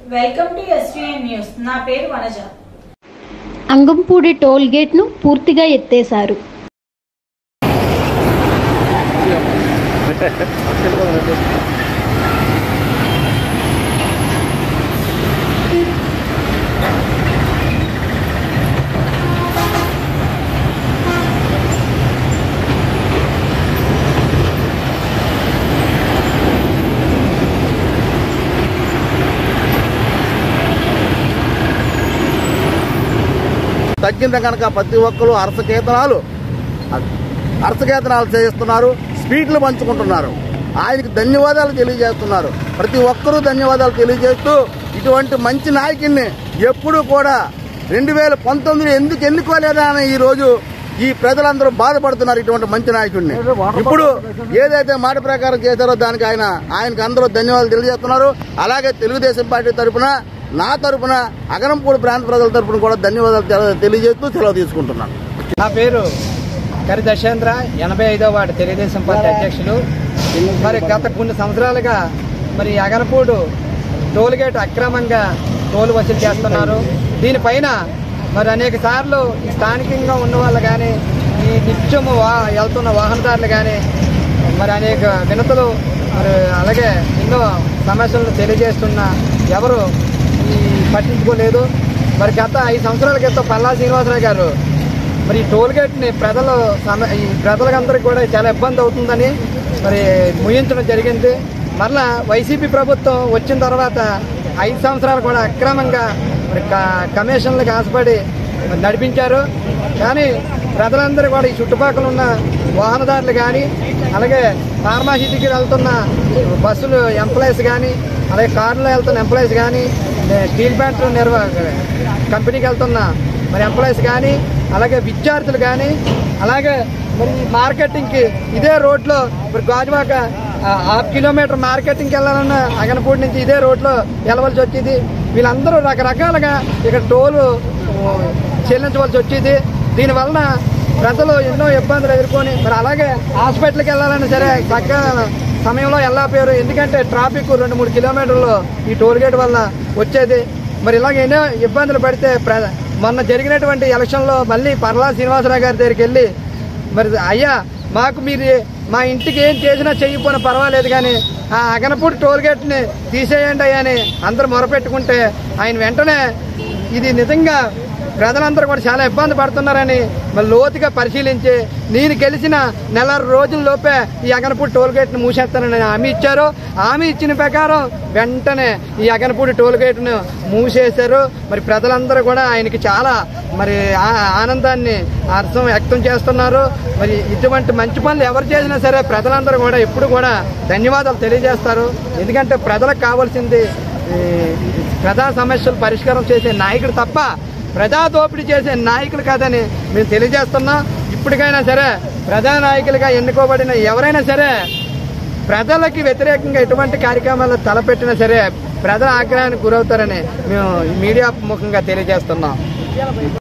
Welcome to SVN news. నా పేరు Vanaja. అంగంపూడి toll gate ను పూర్తిగా ఎత్తేశారు. తగ్గింది కనుక ప్రతి ఒక్కరు అరసకేతనాలు చేస్తున్నారు, స్వీట్లు పంచుకుంటున్నారు. ఆయనకి ధన్యవాదాలు తెలియజేస్తున్నారు. ప్రతి ఒక్కరూ ధన్యవాదాలు తెలియజేస్తూ ఇటువంటి మంచి నాయకుడిని ఎప్పుడూ కూడా 2019 ఎందుకు ఎన్నుకోలేదా అని ఈ రోజు ఈ ప్రజలందరూ బాధపడుతున్నారు. ఇటువంటి మంచి నాయకుడిని ఇప్పుడు ఏదైతే మాట ప్రకారం చేశారో దానికి ఆయనకు అందరూ ధన్యవాదాలు తెలియజేస్తున్నారు. అలాగే తెలుగుదేశం పార్టీ తరఫున, నా తరఫున, అగనంపూడి ప్రాంత ప్రజల తరఫున కూడా ధన్యవాదాలు తెలియజేస్తూ సెలవు తీసుకుంటున్నాను. నా పేరు కరి దశేంద్ర, 85వ వార్డు తెలుగుదేశం పార్టీ అధ్యక్షులు. మరి గత కొన్ని సంవత్సరాలుగా మరి అగనపూడు టోల్ గేట్ అక్రమంగా టోల్ వసూలు చేస్తున్నారు. దీనిపైన మరి అనేక సార్లు స్థానికంగా ఉన్న వాళ్ళు కానీ, ఈ నిత్యము వెళ్తున్న వాహనదారులు కానీ మరి అనేక వినతులు మరి అలాగే ఎన్నో సమస్యలను తెలియజేస్తున్న ఎవరు పట్టించుకోలేదు. మరి గత 5 సంవత్సరాల క్రితం పల్లా శ్రీనివాసరావు గారు మరి ఈ టోల్ గేట్ని ప్రజలందరికీ కూడా చాలా ఇబ్బంది అవుతుందని మరి ముగించడం జరిగింది. మరలా వైసీపీ ప్రభుత్వం వచ్చిన తర్వాత 5 సంవత్సరాలు కూడా అక్రమంగా మరి కమిషన్లకు ఆశపడి నడిపించారు. కానీ ప్రజలందరూ కూడా ఈ చుట్టుపక్కల ఉన్న వాహనదారులు కానీ, అలాగే ఫార్మాసిటీకి వెళ్తున్న బస్సులు ఎంప్లాయీస్ కానీ, అలాగే కారులో వెళ్తున్న ఎంప్లాయీస్ కానీ, స్టీల్ ప్లాంట్ కంపెనీకి వెళ్తున్న మరి ఎంప్లాయీస్ కానీ, అలాగే విద్యార్థులు కానీ, అలాగే మరి మార్కెటింగ్కి ఇదే రోడ్లో మరి గాజువాక 1/2 కిలోమీటర్ మార్కెటింగ్కి వెళ్ళాలన్న అగనపూడి నుంచి ఇదే రోడ్లో వెళ్ళవలసి వచ్చేది. వీళ్ళందరూ రకరకాలుగా ఇక్కడ టోలు చెల్లించవలసి వచ్చేది. దీనివలన ప్రజలు ఎన్నో ఇబ్బందులు ఎదుర్కొని మరి అలాగే హాస్పిటల్కి వెళ్ళాలన్నా సరే చక్కగా సమయంలో వెళ్ళకపోయారు. ఎందుకంటే ట్రాఫిక్ 2-3 కిలోమీటర్లు ఈ టోల్ గేట్ వల్ల వచ్చేది. మరి ఇలాగ ఎన్నో ఇబ్బందులు పడితే మొన్న జరిగినటువంటి ఎలక్షన్లో మళ్ళీ పల్లా శ్రీనివాసరావు గారి దగ్గరికి వెళ్ళి మరి అయ్యా మాకు మీరు మా ఇంటికి ఏం చేసినా చెయ్యిపోయినా పర్వాలేదు కానీ ఆ అగనపూడి టోల్ గేట్ని తీసేయండి అయ్యా అని అందరూ మొరపెట్టుకుంటే ఆయన వెంటనే ఇది నిజంగా ప్రజలందరూ కూడా చాలా ఇబ్బంది పడుతున్నారని మరి లోతుగా పరిశీలించి నేను గెలిచిన 4 రోజుల్లోపే ఈ అగనపూడి టోల్ గేట్ను మూసేస్తానని హామీ ఇచ్చారు. హామీ ఇచ్చిన ప్రకారం వెంటనే ఈ అగనపూడి టోల్ గేట్ను మూసేశారు. మరి ప్రజలందరూ కూడా ఆయనకి చాలా మరి ఆనందాన్ని అర్థం వ్యక్తం చేస్తున్నారు. మరి ఇటువంటి మంచి పనులు ఎవరు చేసినా సరే ప్రజలందరూ కూడా ఎప్పుడు కూడా ధన్యవాదాలు తెలియజేస్తారు. ఎందుకంటే ప్రజలకు కావాల్సింది ప్రజా సమస్యలు పరిష్కారం చేసే నాయకుడు తప్ప ప్రజా దోపిడీ చేసే నాయకులు కాదని మేము తెలియజేస్తున్నాం. ఇప్పటికైనా సరే ప్రజా నాయకులుగా ఎన్నుకోబడిన ఎవరైనా సరే ప్రజలకి వ్యతిరేకంగా ఎటువంటి కార్యక్రమాలు తలపెట్టినా సరే ప్రజల ఆగ్రహానికి గురవుతారని మేము మీడియా ముఖంగా తెలియజేస్తున్నాం.